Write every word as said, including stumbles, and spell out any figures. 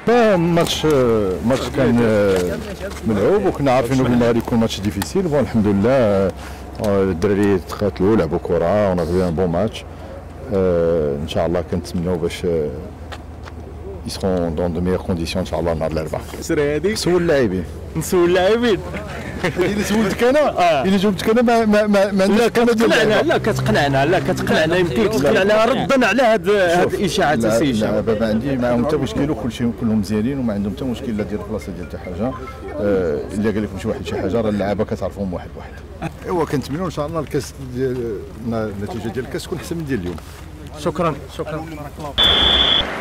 ماتش ماتش كان ملعوب وكنا عارفين بلي غادي يكون ماتش ديفيسيل. بون الحمد لله الدراري تقاتلوا لعبوا كره ون افي ان بون ماتش. ان شاء الله كنتمنوا باش يسخون دون دو ميور كونديسيون ان شاء الله نهار الاربعاء. السريه هذيك سول اللاعبين نسول اللاعبين. الا سولتك انا الا جاوبتك انا ما ما ما, ما لا كتقنعنا لا كتقنعنا لا كتقنعنا يمكن تقنعنا ردا على هاد هاد الاشاعات السي هشام. لا بابا ما عندي معاهم حتى مشكل وكلشي كلهم مزيانين وما عندهم حتى مشكل لا ديال البلاصه ديال حتى حاجه. آه الا قال لكم شي واحد شي حاجه راه اللعابه كتعرفهم واحد واحد. ايوا كنتمنوا ان شاء الله الكاس ديال النتيجه ديال الكاس تكون احسن من ديال اليوم. شكرا شكرا.